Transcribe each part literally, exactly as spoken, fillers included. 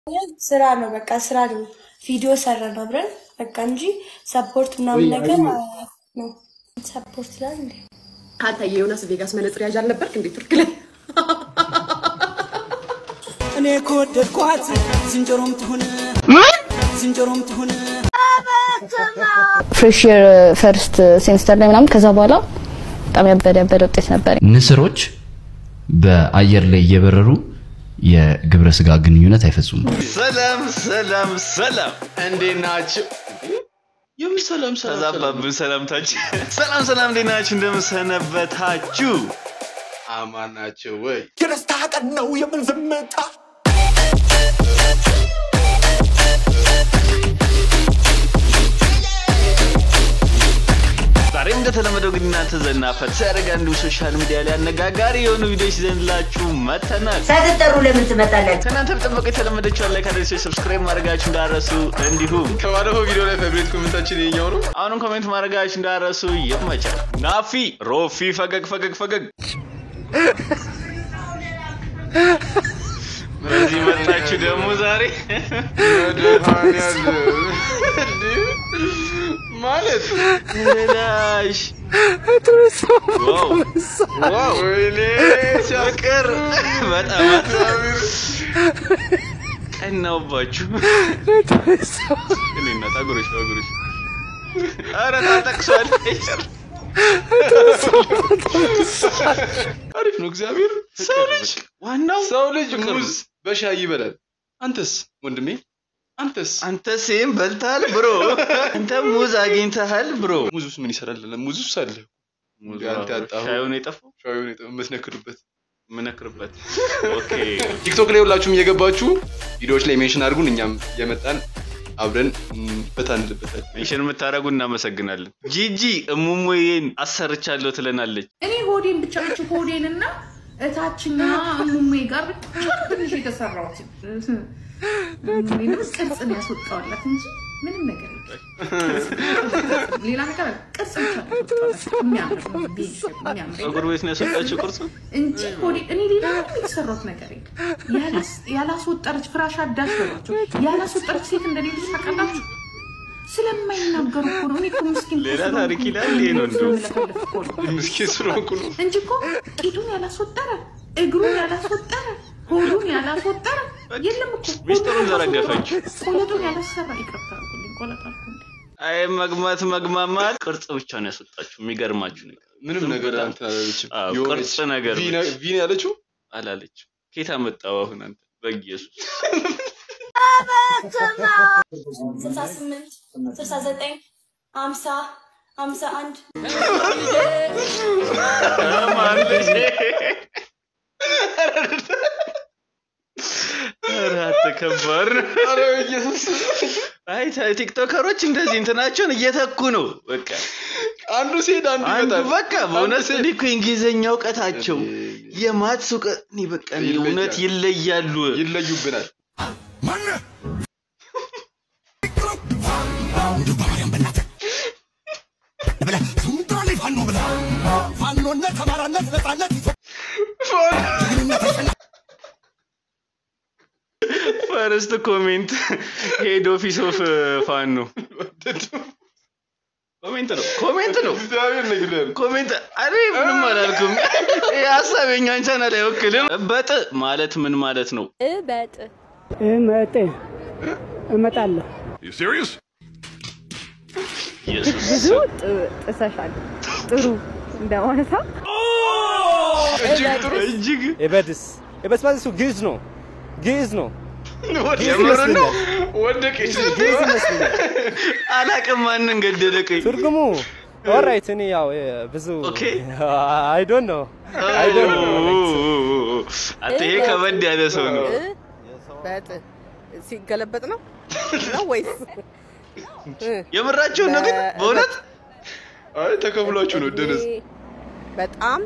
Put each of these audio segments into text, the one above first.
ስራ ነው በቃ ስራ ነው ቪዲዮ ሰራን አብረን በቃ እንጂ ሰፖርት ምናምን ነገር ነው ሰፖርት ላይ እንዴ አንተ የዮናስ ቬጋስ መነጽር ያጃል ነበርክ እንዴ ትርክ ላይ እኔ ኮደድኳት ዝንጀሮም ትሁን ዝንጀሮም ትሁን ፍሬሽ የር ፈርስት ሴሚስተር ላይ ምናምን ከዛ በኋላ በጣም ያበደ ያበደ ውጤት ነበር ንስሮች በአየር ላይ እየበረሩ የግብረ ስጋ ግንኙነት አይፈጽሙም ሰላም ሰላም ሰላም እንዴናችሁ የም ሰላም ሰላም ተዛባብ ሰላምታች ሰላም ሰላም እንዴናችሁ እንደምሰነበታችሁ አማናችሁ ወይ የደስታ ቀን ነው የምን ዝምታ ዛሬም እንደተለመደው ግን እናንተ ዘና ፈታ ያረጋንዱ ሶሻል ሚዲያ ላይ አነጋጋሪ የሆኑ ቪዲዮዎች ይዘንላችሁ መተናል ሳትጠሩ ለምን ትመጣላችሁ ከናንተ ተጠብቀው የተለመደችው ላይክ አድርጉ ሰብስክራይብ ማድረጋችሁ እንዳረሱ እንዲሁም ከባለፈው ቪዲዮ ላይ ፌቨሪት ኮሜንታችን የኛው ነው አሁንም ኮሜንት ማድረጋችሁ እንዳረሱ ይመቻል ናፊ ሮፊ ፈገግ ፈገግ ፈገግ በዚህ መጣችሁ ደግሞ ዛሬ ማለት ነዳሽ ዋው ዋው ወይኔ ሻከር በጣም አታምር ቀናውባችሁ እኔና ታጉርሽ ታጉርሽ አረ ታጠቅሷል አሪፍ ነው እግዚአብሔር ሰው ልጅ ዋናው ሰው ልጅ ሙዝ በሻይ ይበላል አንተስ ወንድሜ አንተስ አንተስ ይም በልታል ብሮ አንተ ሙዝ አግኝተሃል ብሮ ሙዙስ ምን ይሰራል ሙዙስ አለ ሙዝ አንተ አጣው ሻዩን የጠፋው ሻዩን የጠፋው መስነክርበት መነክርበት ኦኬ ቲክቶክ ላይ ሁላችሁም እየገባችሁ ቪዲዮዎች ላይ ሜንሽን አድርጉን እኛም የመጣን አብረን በታንልበታል ሜንሽን መታረጉ እናመሰግናለን ጂጂ እሙሙዬን አሰርቻለሁ ትለናለች እኔ ሆዴን ብቻ ብቻ ሆዴንና እታችና እሙሙዬ ጋር ትንሽ የተሰራው ምንም ቅርጽ ነው ያስወጣውላት እንጂ ምንም ነገር የለም ሌላ ነገር ቅርጽ ብቻ የሚያምር የሚያምር አገር ቤት ነው ያስወጣችው ቅርጽ እንጂ ሆዴ እኔ ሌላ የተሰራው ነገር የለም ያላስ ያላስወጣች ፍራሽ አዳሽ ነው ያላስወጣች ሴት እንደሌለች ታውቃላችሁ ስለማይናገሩ እኮ ነው እኔ እኮ ምስኪን ሌላ ታሪክ ይላል ይሄ ነው እንደው ምስኪን ስለሆንኩ ነው እንጂ እኮ ቂጡን ያላስወጣረ እግሩን ያላስወጣረ ሆዱን ያላስወጣረ የለም እኮ ሚስጥሩን ዘረገፈች ቆለጡን ያላሰራ ይቀርታል ቆለጣልኩ አይ መግማት መግማማት ቅርጽ ብቻ ነው ያስወጣችሁ የሚገርማችሁ ነገር ምንም ነገር አንተ አላለችም ቅርጽ ነገር ቪን ያለችው አላለች ኬታ መጣው አሁን አንተ በኢየሱስ ስልሳ ስምንት ስልሳ ዘጠኝ ሃምሳ ሃምሳ አንድ ማንልሽ አራት ከበር አረ ኢየሱስ አይ ቲክቶከሮች እንደዚህ እንትናቸውን እየተኩ ነው በቃ አንዱ ሲሄድ አንዱ ይመጣል በቃ በእውነት ሊኩ እንግሊዘኛ ዕውቀታቸው የማትስ ዕውቀት ነው በቃ እውነት ይለያሉ ይለዩብናል ማን ዱባሪያን በእናተ በላ ቱምጥራሊ ፋኖ በላ ፋኖነት ተማራነት ነፃነት ፈርስት ኮሜንት ሄድ ኦፊስ ኦፍ ፋኖ ኮሜንት ነው ኮሜንት ነው እግዚአብሔር ነግረን ኮሜንት አሬ ምንም አላልኩም ያሳበኛን ቻናል አይወክልም በጥ ማለት ምን ማለት ነው በጥ እመጣ እመጣለሁ You serious? Yes. ብዙ ጥሰሻል ጥሩ እንደማለታ እጅግ እጅግ ኤበድስ ኤበስ ማለት ነው ግዕዝ ነው ግዕዝ ነው ወደ ነው ወደቀች አላቅም ማንን ገደለቀኝ ትርጉሙ ኦራይት እኔ ያው ብዙ አይ ዶንት ኖ አይ ዶንት ኖ አትሄ ከበድ ያለ ሰው ነው በጥ ሲገለበጥ ነው ነው ወይስ የምራችሁ ነው ግን በእውነት አይ ተከብሏችሁ ነው ደነስ በጣም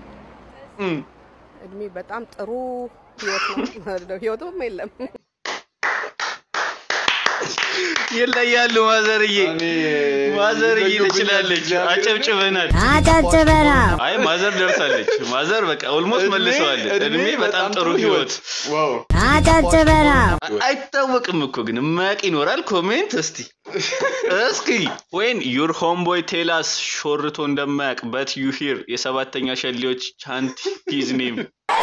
እድሜ በጣም ጥሩ ህይወት ነው ህይወቱም የለም ይለያሉ ማዘርዬ ማዘርዬ ትችላለች አጨብጭበናል አጨብጭበና አይ ማዘር ደርሳለች ማዘር በቃ ኦልሞስት መልሰዋለች እድሜ በጣም ጥሩ ህይወት ዋው አጨብጭበና አይታወቅም እኮ ግን ማቅ ይኖራል ኮሜንት እስቲ እስኪ when your homeboy tell us ሾርቶ እንደማያቅ but you hear የሰባተኛ ሸሊዎች chant his name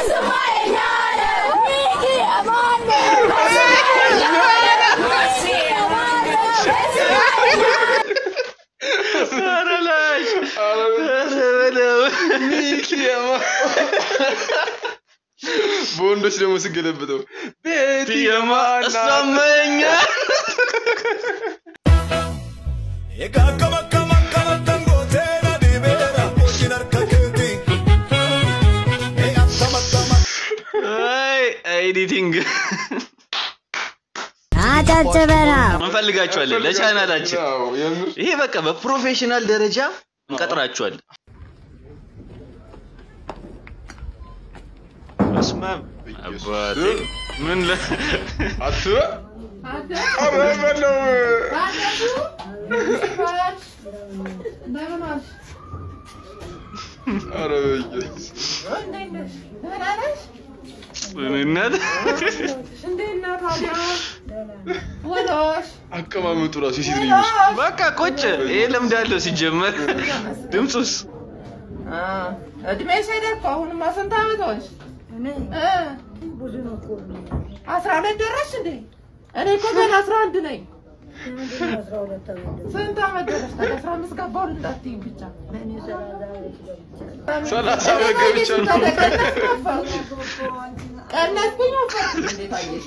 አረላሽ አረበለው ሚኪያማ ቦንዶች ደግሞ ሲገለብጠው ቤቲያማ አሳመኛ የጋከመከመ ከመተንጎቴና ዲቤራ ኦጂናር ከከቲ ያተመከመ አይ ኤዲቲንግ አጨብጭበና እንፈልጋችኋለን ለቻናላችን ይሄ በቃ በፕሮፌሽናል ደረጃ እንቀጥራችኋለን اسمع اباتي من لا اتو اربلو اربيس ونناد እንዴና ታዲያ ወላሽ አቀማመጡ ራሱ ሲድሪውስ በቃ ቆጭ ይሄ ለምዳለው ሲጀመር ድምጹስ አ እድሜ ሰደቀ አሁን ማሰንታ አመቶች እኔ እ ብዙ ነው እኮ አስራ ሁለት ደረስ እንዴ እኔ እኮ ገና አስራ አንድ ነኝ ስንት አመት ደረስ አስራ አምስት ገባው እንዳትይ ብቻ እኔ ሰላሳ ወገብቻ ቀነስኩኝ ወፈርኩ እንዴት አየሽ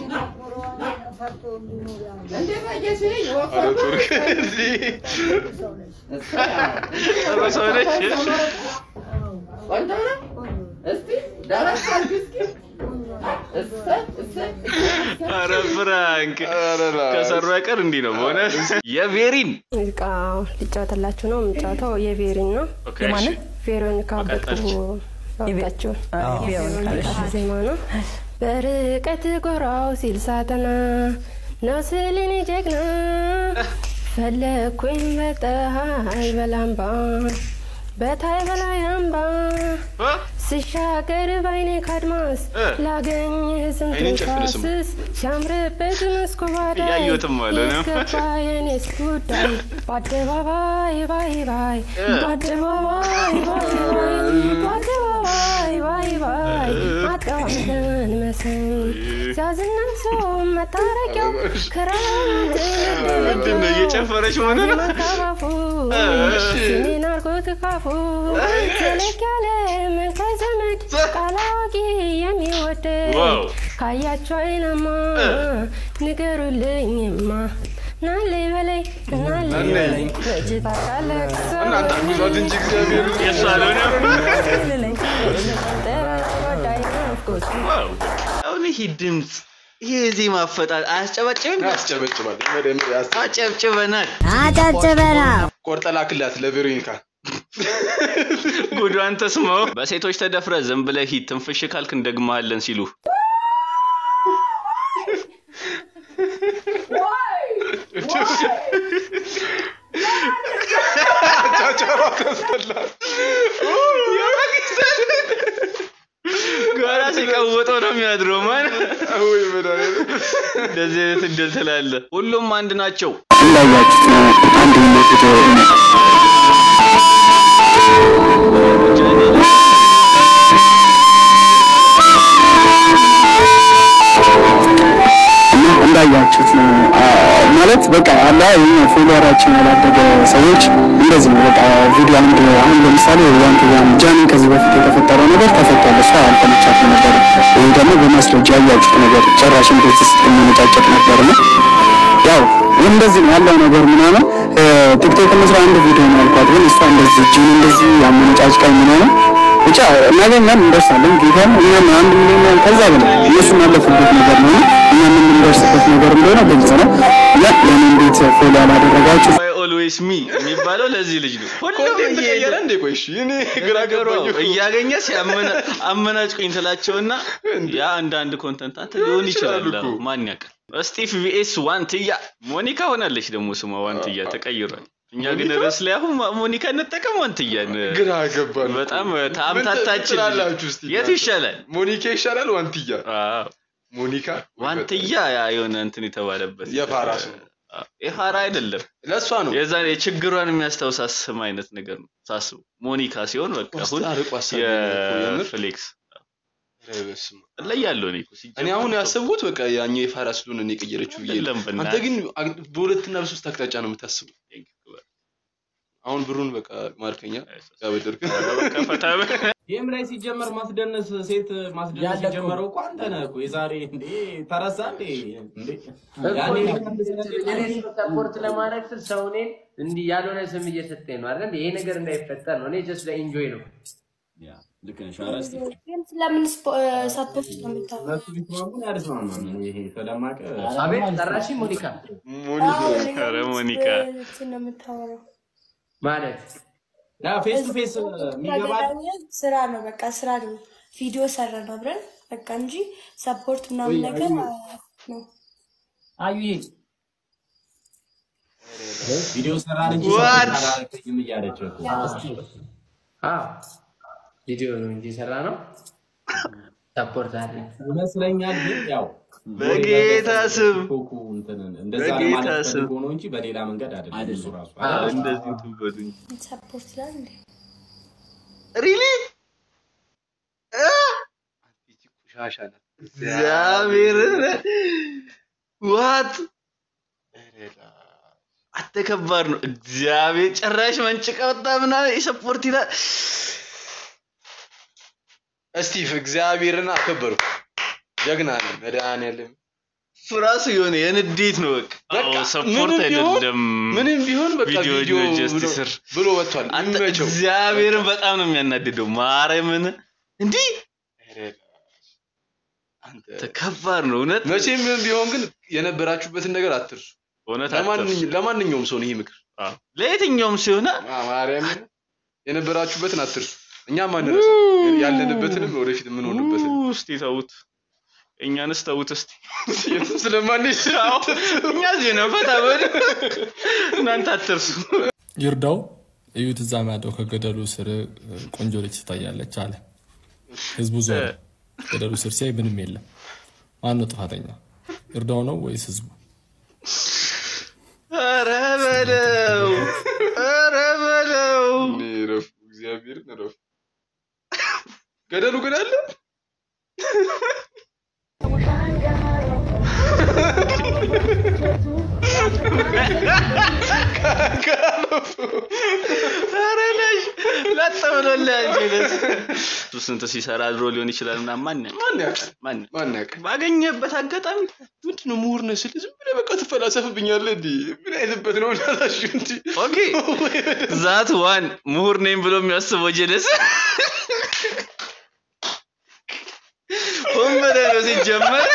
እንዴት አየሽ ወፈርኩ ሰውነሽ ወንዶና እስቲ ዳራስ አርግስኪ አረ ፍራንክ ከሰሩ አይቀር እንዲ ነው ሆነ የቬሪን ሙዚቃ ሊጫወትላችሁ ነው የምጫወተው የቬሪን ነው የማን ቬሮኒካ በጥሩ ያወጣችው ዜማ ነው በርቀት ጎራው ሲል ሳተና ነው ስልኝ ጀግና ፈለኩኝ በፀሐይ በላምባ በታይ በላይ አምባ ሲሻገር ባይኔ ካድማስ ላገኝህ ስንትንፋስስ ሲያምርበት መስኮባዳ ያዩትም አለ ነው ገባየኔስ ጉዳይ በአደባባይ ባይ ባይ በአደባባይ ባይ ባይ በአደባባይ ባይ ባይ አጣዋለን መሰን ሲያዝናን ሰው መታረቂያው ክራማት ምንድን ነው እየጨፈረች ሆነ ሲኔ ናርኮት ካፉ ዘለቅ ያለ መልከ ዘመድ ቃላዋቂ የሚወደድ ካያቸው አይናማ ንገሩልኝማ ናለይ በላይ ናለይ በጅታ ካለቅሶ እናንተ ጉዟት እንጂ እግዚአብሔር የሳለው ነው አሁን ይሄ ድምጽ ይሄ ዜማ አፈጣጥ አያስጨበጭብም ያስጨበጭባል አጨብጭበናል አጨብጭበና ቆርጠላክላት ለቬሮኒካ ጉዷን ተስማው በሴቶች ተደፍረ ዝም ብለህ ሂድ ትንፍሽ ካልክ እንደግማለን ሲሉ ቻቻራ ተስተላ ጋራ ሲቀወጦ ነው የሚያድረው ማን ወይ በዳለ እንደዚህ አይነት እንደል ተላለ ሁሉም አንድ ናቸው እንዳያችሁት ነው አንድ ቪዲዮ እንዳያችሁት ነው ማለት በቃ አላ ፎሎወራችን ያላደገ ሰዎች እንደዚህ ነው በቃ ቪዲዮ አንድ አሁን ለምሳሌ ዋንት ያን ጃኒ ከዚህ በፊት የተፈጠረው ነገር ተፈቷል እሷ አልተመቻት ነበር ወይ ደግሞ በማስረጃ ያያችሁት ነገር ጨራሽ እንደዚህ ስትመነጫጨቅ ነበር ነው ያው እንደዚህ ነው ያለው ነገር ምናምን ቲክቶክ መስራ አንድ ቪዲዮ ነው አልኳት ግን እሷ እንደዚህ ጂን እንደዚህ ያመነጫጭቃኝ ምናምን ብቻ እናገኛለን እንደርሳለን ጌታን እኛም አንድ ሚሊዮን ከዛ በላይ እነሱ ማለፉበት ነገር ነው እኛም እንደርሰበት ነገር እንደሆነ ግልጽ ነው እና ለምን እንዴት ፎሎ አላደረጋችሁ always me የሚባለው ለዚህ ልጅ ነው ሁሉም ተቀየረ እንዴ ቆይ እሺ እኔ ግራ ገባኝ እያገኘ ሲያመና አመናጭቆኝ ተላቸውና ያ አንድ አንድ ኮንተንት አንተ ሊሆን ይችላል ማን ያውቃል ስቲቭ ቪኤስ ዋንትያ ሞኒካ ሆናለች ደግሞ ስሟ ዋንትያ ተቀይሯል እኛ ግን ርዕስ ላይ አሁን ሞኒካ እንጠቀም ዋንትያን ግራ ገባን በጣም ታምታታችን የት ይሻላል ሞኒካ ይሻላል ዋንትያ አዎ ሞኒካ ዋንትያ ያ የሆነ እንትን የተባለበት የፋራስ የፋራ አይደለም ለሷ ነው የዛሬ ችግሯን የሚያስተውሳስ ስም አይነት ነገር ነው ሳስቡ ሞኒካ ሲሆን በቃ አሁን የፍሌክስ ላይ ያለው ነው እኔ አሁን ያሰብኩት በቃ ያኛው የፋራስ ሉን ነው የቀየረችው ብዬ አንተ ግን በሁለትና በሶስት አቅጣጫ ነው የምታስበው አሁን ብሩን በቃ ማርከኛ ያበደርክ በቃ ፈታበ ይሄም ላይ ሲጀመር ማስደነስ ሴት ማስደነስ ሲጀመረው እኮ አንተ ነህ እኮ የዛሬ እንዴ ተረሳ እንዴ እንዴ ያኔ እኔ ሰፖርት ለማድረግ ስል ሰውኔን እንዲ ያልሆነ ስም እየሰጠኝ ነው አይደል ይሄ ነገር እንዳይፈጠር ነው እኔ ጀስት ለኢንጆይ ነው ያ ልክ ነሽ አራስቲ ግን ስለምን ሰፖርት ለምታው ለሱ ቢትማሙን ያድስማማ ይሄ ተለማቀ አቤት ጠራሽ ሞኒካ ሞኒካ ኧረ ሞኒካ ስለምታወራው ማለት ያ ፌስ ቱ ፌስ የሚገባል ስራ ነው በቃ ስራ ነው ቪዲዮ ሰራን አብረን በቃ እንጂ ሰፖርት ምናምን ነገር ነው አዩዬ ቪዲዮ ሰራን እንጂ ሰራን እያለች እኮ አዎ ቪዲዮ ነው እንጂ ሰራ ነው ሰፖርት አለ ይመስለኛል ግን ያው በጌታ ስም እንደዛ ማለት ፈልጎ ነው እንጂ በሌላ መንገድ አይደለም እሱ ራሱ እንደዚህ ትበዱኝ ሰፖርት ላይ እንዴ ሪሊ አ አንቺ ኩሻሻ ናት እግዚአብሔር ዋት አተከባር ነው እግዚአብሔር ጭራሽ መንጭቃ ወጣ ምናምን የሰፖርት ይላል እስቲፍ እግዚአብሔርን አከበሩ ጀግና ነው መድኃኒዓለም ፍራሱ የሆነ የንዴት ነው በቃ ሰፖርት አይደለም ምንም ቢሆን በቃ ቪዲዮ ጀስቲስር ብሎ ወጥቷል አንተቸው እግዚአብሔርን በጣም ነው የሚያናድደው ማርያምን እንዴ አንተ ተከባር ነው እውነት መቼም ቢሆን ግን የነበራችሁበትን ነገር አትርሱ እውነት ለማንኛውም ለማንኛውም ሰው ነው ይሄ ምክር ለየትኛውም ሲሆን ማርያምን የነበራችሁበትን አትርሱ እኛም አንረሳ ያለንበትንም ወደፊት ምን ሆነበትን እስቲ ተውት እኛንስ ተውት እስቲ ስለማንሽ እኛ ዜና ፈታበል እናንተ አትርሱ ይርዳው እዩት እዛ ማዶ ከገደሉ ስር ቆንጆ ልጅ ትታያለች አለ ህዝቡ ዞር ገደሉ ስር ሲያይ ምንም የለም ማን ነው ጥፋተኛ ይርዳው ነው ወይስ ህዝቡ ኧረ በለው ኧረ በለው ንረፍ እግዚአብሔር ንረፍ ገደሉ ግን አለ አረላሽ ለተብለላጅ ለስ ስንት ሲሰራ ድሮ ሊሆን ይችላል እና ማን ማን ያውቃል ማን ማን ያውቃል ባገኘበት አጋጣሚ ምንድነው ምሁር ነህ ስል ዝም ብለህ በቃ ትፈላሰፍብኛለህ እንዴ ምን አይልበት ነው እንዳላሽ እንዴ ኦኬ ዛት ዋን ምሁር ነኝ ብሎ የሚያስበው ጀለስ ወንበደ ነው ሲጀመር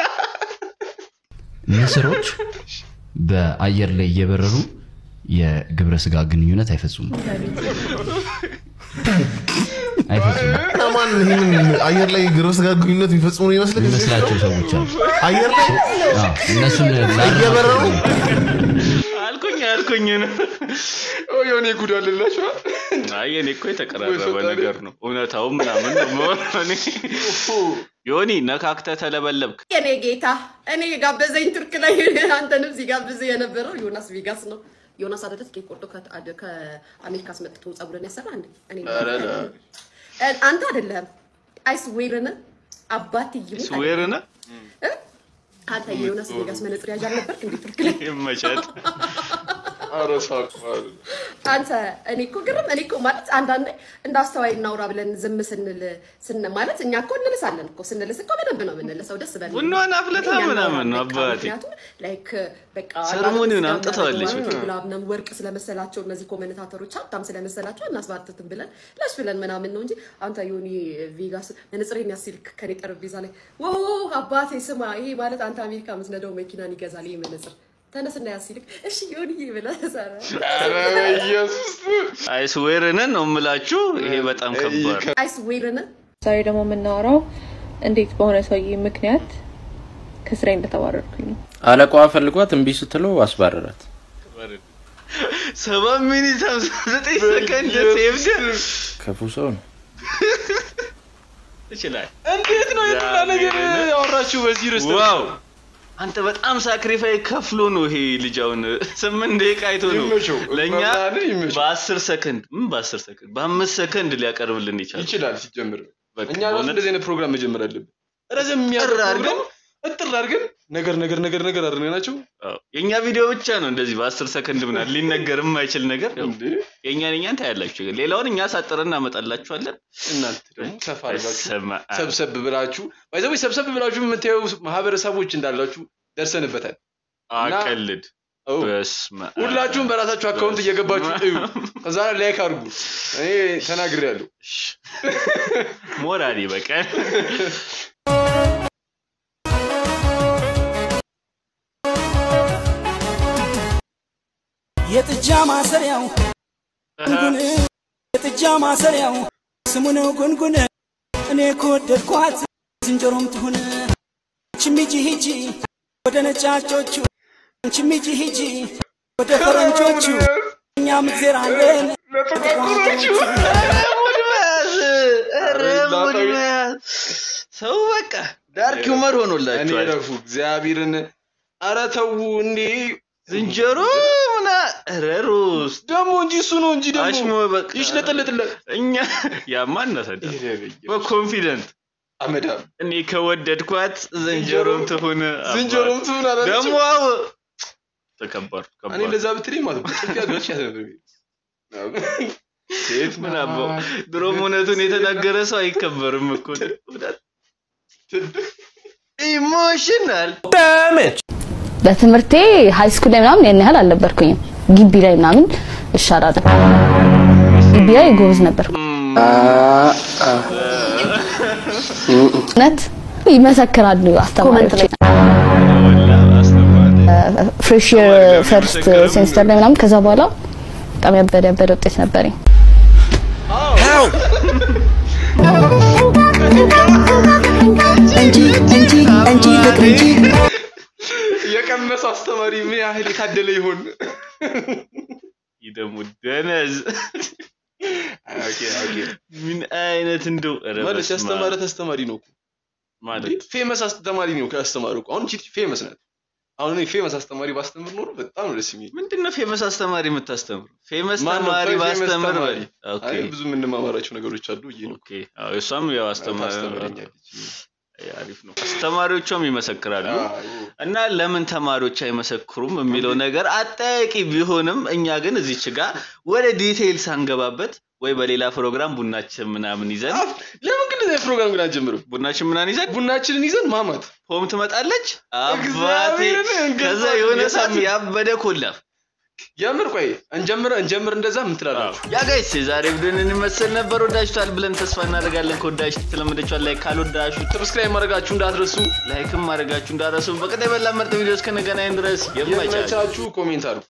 ንስሮች በአየር ላይ እየበረሩ የግብረ ስጋ ግንኙነት አይፈጽሙም አይፈጽሙም አማን ይሄን አየር ላይ ግብረ ስጋ ግንኙነት የሚፈጽሙ ይመስልክ ይመስላችሁ ሰዎች አሉ አየር ላይ አዎ እነሱን እየበረሩ አልኩኝ አልኩኝ ነው ኦዮኔ ጉዳልላችሁ አየኔ እኮ የተቀራረበ ነገር ነው እውነታው ምናምን ነው ዮኒ ነካክተ ተለበለብክ የኔ ጌታ እኔ ጋበዘኝ ቱርክ ላይ አንተንም ሲጋብዝ የነበረው ዮናስ ቪጋስ ነው ዮናስ አደረት ከቆርጦ ከአሜሪካ አስመጥቶ ጸጉርን ያሰራ አንዴ እኔ አንተ አይደለም አይስዌርነ አባት ይሙ ስዌርነ አንተ ዮናስ ቪጋስ መነጽር ያጃል ነበር እንዴ ቱርክ ላይ ይመቻት አረሳቁ አንተ እኔ እኮ ግርም እኔ እኮ ማለት አንዳንዴ እንዳስተዋይ እናውራ ብለን ዝም ስንል ስን ማለት እኛ እኮ እንልሳለን እኮ ስንልስ እኮ በደንብ ነው የምንልሰው ደስ በል ቡናና አፍለታ ምናምን ነው አባቴ ላይክ በቃ ሰርሞኒውን አምጥተዋለች ብላብነም ወርቅ ስለመሰላቸው እነዚህ ኮሜንታተሮች ሀብታም ስለመሰላቸው እናስባጥትን ብለን ለሽ ብለን ምናምን ነው እንጂ አንተ ዮኒ ቪጋስ መነጽሬን ያሲልክ ከኔ ጠረጴዛ ላይ ዋው አባቴ ስማ ይሄ ማለት አንተ አሜሪካ መስነደው መኪናን ይገዛል ይሄ መነጽር ተነስና ያሲልክ እሺ ዮኒ ብለ ሰራ አረ ኢየሱስ አይስዌርነ ነው ምላችሁ ይሄ በጣም ከባድ አይስዌርነ ዛሬ ደግሞ የምናወራው እንዴት በሆነ ሰውዬ ምክንያት ከስራ እንደተባረርኩኝ አለቃዋ ፈልጓት እምቢ ስትለው አስባረራት ሰባ ሚኒት ሃምሳ ዘጠኝ ሰከንድ ሴቭድ ከፉ ሰው ነው አለቃዋ ፈልጓት እምቢ ስትለው አስባረራት ሰባ ሚኒት ሃምሳ ዘጠኝ ሰከንድ ሴቭድ ከፉ ሰው ነው ሰባ ሚኒት ሃምሳ ዘጠኝ ሰከንድ ሴቭድ ይችላል እንዴት ነው የሌላ ነገር ያወራችሁ በዚህ ርዕስ ዋው አንተ በጣም ሳክሪፋይ ከፍሎ ነው ይሄ ልጅውን ስምንት ደቂቃ አይቶ ነው ለኛ በ10 ሰከንድ ምን በ10 ሰከንድ በ5 ሰከንድ ሊያቀርብልን ይችላል ይችላል ሲጀምር እኛ ነው እንደዚህ አይነት ፕሮግራም መጀመር አለብን ረዘም ያደርጋል እጥር አድርገን ነገር ነገር ነገር ነገር አድርገናቸው አዎ የኛ ቪዲዮ ብቻ ነው እንደዚህ በ10 ሰከንድ ምናል ሊነገርም የማይችል ነገር የኛ ነኛን ታያላችሁ ሌላውን እኛ ሳጥረና አመጣላችኋለን እናንተ ደግሞ ሰፋ አድርጋችሁ ሰብሰብ ብላችሁ ባይዘው ሰብሰብ ብላችሁ የምታዩ ማህበረሰቦች እንዳላችሁ ደርሰንበታል አቀልድ በስማ ሁላችሁም በራሳችሁ አካውንት እየገባችሁ እዩ ከዛ ላይክ አድርጉ እኔ ተናግሬያለሁ ሞራሊ በቃ የጥጃ ማሰሪያው ጉንጉን የጥጃ ማሰሪያው ስሙ ነው ጉንጉን እኔ ኮደድኳት ዝንጀሮም ትሁን ችሚጂ ሂጂ ወደ ነጫጮቹ ችሚጂ ሂጂ ወደ ፈረንጆቹ እኛም እግዚአብሔር አለን ለተቆሮቹ ሰው በቃ ዳርክ ዩመር ሆኖላችኋል እኔ ረፉ እግዚአብሔርን አራተው እንዴ ዝንጀሮ ምና ረሮስ ደሞ እንጂ እሱ ነው እንጂ ደሞ አሽሞ በቃ ይሽለጥልጥልጥ እኛ ያማን ነሰደ በኮንፊደንት አመዳም እኔ ከወደድኳት ዝንጀሮም ትሁን ዝንጀሮም ትሁን አላችሁ ደሞ ተከበር እኔ ለዛ ብትሪ ማለት ጥቂያ ገጭ ያደረገ ሴት ምናባ ድሮም እውነቱን የተናገረ ሰው አይከበርም እኮ ኢሞሽናል ዳሜጅ በትምርቴ ሃይ ስኩል ላይ ምናምን ያን ያህል አልነበርኩኝም ግቢ ላይ ምናምን እሻራለሁ ግቢ ላይ ጎበዝ ነበርኩ ነት ይመሰክራሉ አስተማሪዎች ፍሬሽ ፈርስት ሴሚስተር ላይ ምናምን ከዛ በኋላ በጣም ያበደ ያበደ ውጤት ነበርኝ እንጂ እንጂ እንጂ ፍቅር እንጂ የቀመሰ አስተማሪ ምን ያህል የታደለ ይሆን ይደሙ ደነዝ ኦኬ ኦኬ ምን አይነት እንደው ማለት ያስተማረ ተስተማሪ ነው ማለት ፌመስ አስተማሪ ነው ካስተማሩ አሁን ቺ ፌመስ ናት አሁን እኔ ፌመስ አስተማሪ ባስተምር ኖር በጣም ደስ የሚል ምንድነው ፌመስ አስተማሪ የምታስተምሩ ፌመስ ተማሪ ባስተምር ኦኬ አይ ብዙ ምን ማማራቸው ነገሮች አሉ ይሄ ነው ኦኬ አዎ እሷም ያው አስተማሪ አሪፍ ነው አስተማሪዎቹም ይመሰክራሉ እና ለምን ተማሪዎች አይመሰክሩም የሚለው ነገር አጣቂ ቢሆንም እኛ ግን እዚች ጋር ወደ ዲቴይል ሳንገባበት ወይ በሌላ ፕሮግራም ቡናችን ምናምን ይዘን ለምን ግን እዚህ ፕሮግራም ግን አንጀምሩ ቡናችን ምናምን ይዘን ቡናችንን ይዘን ማማት ሆም ትመጣለች አባቴ ከዛ የሆነ ሰዓት ያበደ ኮላፍ ያምር ቆይ እንጀምር እንጀምር እንደዛ ምን ትላላችሁ ያ ጋይስ ዛሬ ቪዲዮን እንመስል ነበር ወዳችኋል ብለን ተስፋ እናደርጋለን ከወዳችሁ ተለምደቻችሁ ላይክ ካልወዳችሁ ሰብስክራይብ ማድረጋችሁ እንዳትረሱ ላይክም ማድረጋችሁ እንዳትረሱ በቀጣይ በላ ምርጥ ቪዲዮስ ከነገናኝ ድረስ የማይቻችሁ ኮሜንት አድርጉ